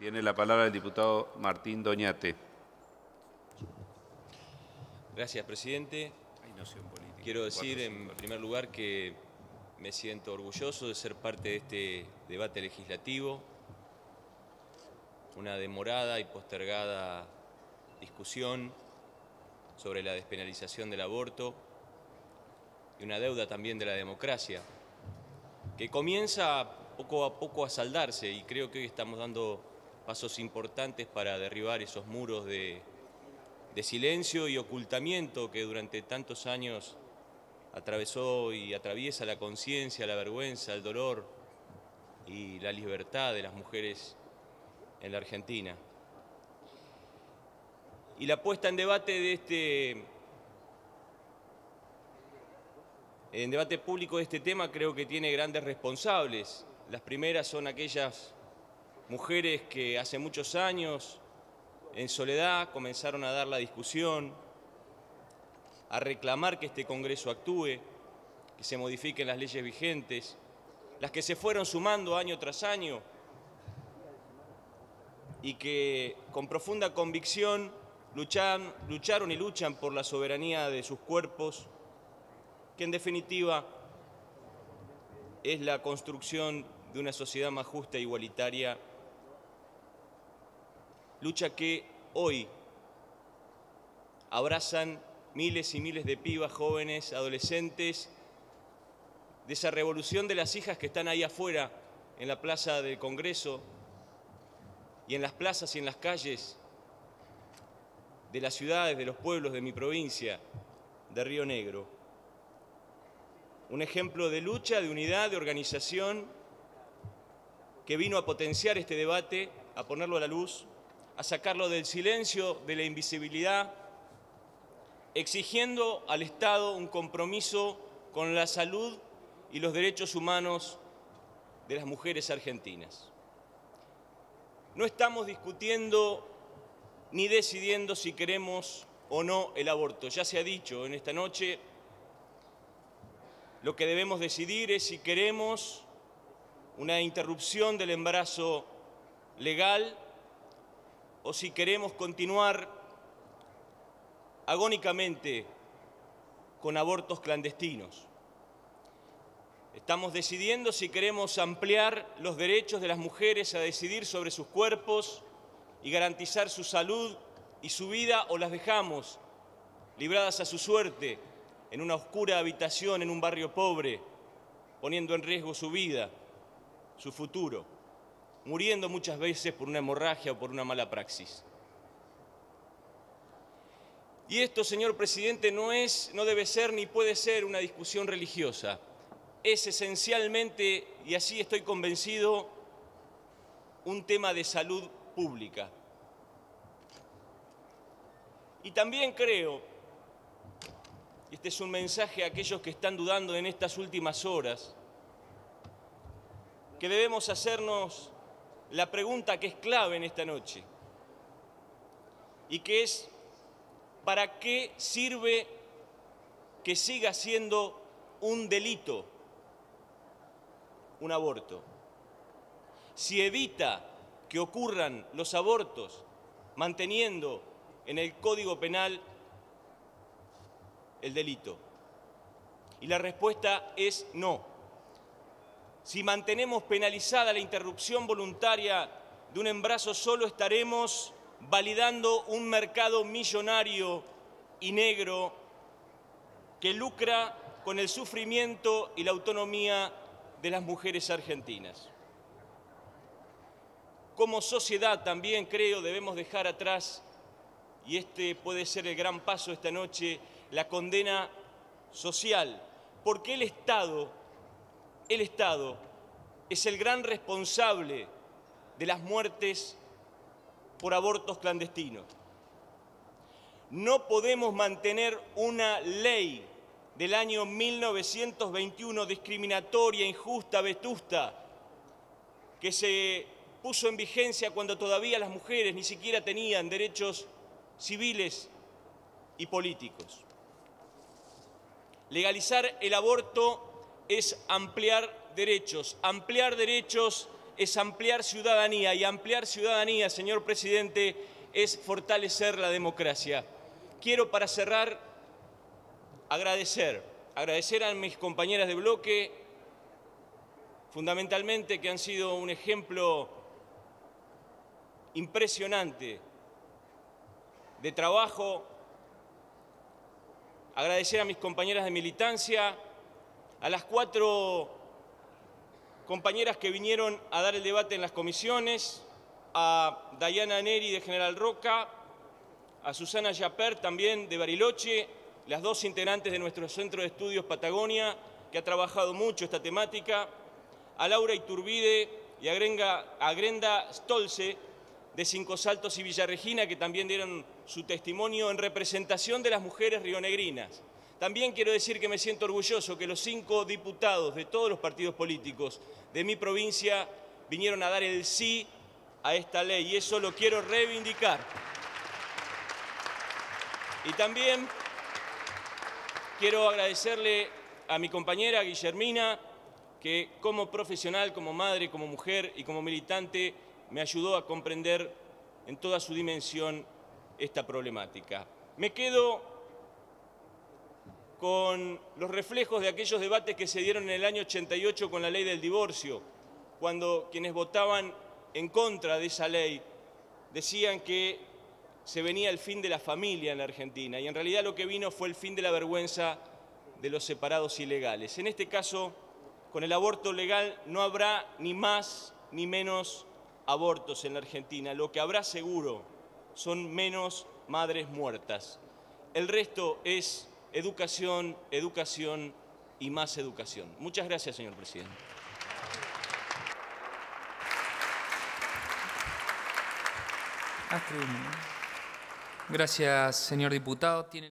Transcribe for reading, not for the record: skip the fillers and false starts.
Tiene la palabra el diputado Martín Doñate. Gracias, presidente. Quiero decir, en primer lugar, que me siento orgulloso de ser parte de este debate legislativo, una demorada y postergada discusión sobre la despenalización del aborto y una deuda también de la democracia, que comienza poco a poco a saldarse, y creo que hoy estamos dando pasos importantes para derribar esos muros de silencio y ocultamiento que durante tantos años atravesó y atraviesa la conciencia, la vergüenza, el dolor y la libertad de las mujeres en la Argentina. Y la puesta en debate público de este tema creo que tiene grandes responsables. Las primeras son aquellas mujeres que hace muchos años, en soledad, comenzaron a dar la discusión, a reclamar que este Congreso actúe, que se modifiquen las leyes vigentes, las que se fueron sumando año tras año y que con profunda convicción lucharon y luchan por la soberanía de sus cuerpos, que en definitiva es la construcción de una sociedad más justa e igualitaria, lucha que hoy abrazan miles y miles de pibas, jóvenes, adolescentes, de esa revolución de las hijas que están ahí afuera, en la plaza del Congreso, y en las plazas y en las calles de las ciudades, de los pueblos de mi provincia, de Río Negro. Un ejemplo de lucha, de unidad, de organización, que vino a potenciar este debate, a ponerlo a la luz, a sacarlo del silencio, de la invisibilidad, exigiendo al Estado un compromiso con la salud y los derechos humanos de las mujeres argentinas. No estamos discutiendo ni decidiendo si queremos o no el aborto. Ya se ha dicho en esta noche, lo que debemos decidir es si queremos una interrupción del embarazo legal o si queremos continuar agónicamente con abortos clandestinos. Estamos decidiendo si queremos ampliar los derechos de las mujeres a decidir sobre sus cuerpos y garantizar su salud y su vida, o las dejamos libradas a su suerte en una oscura habitación en un barrio pobre, poniendo en riesgo su vida, su futuro, muriendo muchas veces por una hemorragia o por una mala praxis. Y esto, señor presidente, no debe ser ni puede ser una discusión religiosa. Es esencialmente, y así estoy convencido, un tema de salud pública. Y también creo, y este es un mensaje a aquellos que están dudando en estas últimas horas, que debemos hacernos la pregunta que es clave en esta noche, y que es: ¿para qué sirve que siga siendo un delito un aborto? Si evita que ocurran los abortos, manteniendo en el Código Penal el delito. Y la respuesta es no. Si mantenemos penalizada la interrupción voluntaria de un embarazo, solo estaremos validando un mercado millonario y negro que lucra con el sufrimiento y la autonomía de las mujeres argentinas. Como sociedad también creo debemos dejar atrás, y este puede ser el gran paso esta noche, la condena social, porque el Estado es el gran responsable de las muertes por abortos clandestinos. No podemos mantener una ley del año 1921 discriminatoria, injusta, vetusta, que se puso en vigencia cuando todavía las mujeres ni siquiera tenían derechos civiles y políticos. Legalizar el aborto es ampliar derechos es ampliar ciudadanía, y ampliar ciudadanía, señor presidente, es fortalecer la democracia. Quiero, para cerrar, agradecer a mis compañeras de bloque, fundamentalmente, que han sido un ejemplo impresionante de trabajo, agradecer a mis compañeras de militancia, a las 4 compañeras que vinieron a dar el debate en las comisiones, a Dayana Neri de General Roca, a Susana Yapper también de Bariloche, las 2 integrantes de nuestro Centro de Estudios Patagonia, que ha trabajado mucho esta temática, a Laura Iturbide y a Grenda Stolze de Cinco Saltos y Villa Regina, que también dieron su testimonio en representación de las mujeres rionegrinas. También quiero decir que me siento orgulloso que los 5 diputados de todos los partidos políticos de mi provincia vinieron a dar el sí a esta ley, y eso lo quiero reivindicar. Y también quiero agradecerle a mi compañera Guillermina, que como profesional, como madre, como mujer y como militante, me ayudó a comprender en toda su dimensión esta problemática. Me quedo con los reflejos de aquellos debates que se dieron en el año 88 con la ley del divorcio, cuando quienes votaban en contra de esa ley decían que se venía el fin de la familia en la Argentina, y en realidad lo que vino fue el fin de la vergüenza de los separados ilegales. En este caso, con el aborto legal no habrá ni más ni menos abortos en la Argentina. Lo que habrá seguro son menos madres muertas. El resto es educación, educación y más educación. Muchas gracias, señor presidente. Gracias, señor diputado.